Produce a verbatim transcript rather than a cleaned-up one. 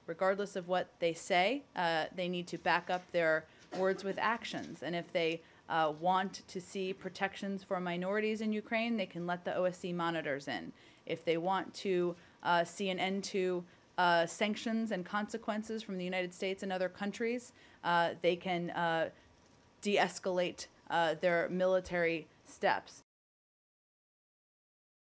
regardless of what they say, uh, they need to back up their words with actions. And if they uh, want to see protections for minorities in Ukraine, they can let the O S C monitors in. If they want to uh, see an end to uh, sanctions and consequences from the United States and other countries, uh, they can uh, de-escalate uh, their military steps.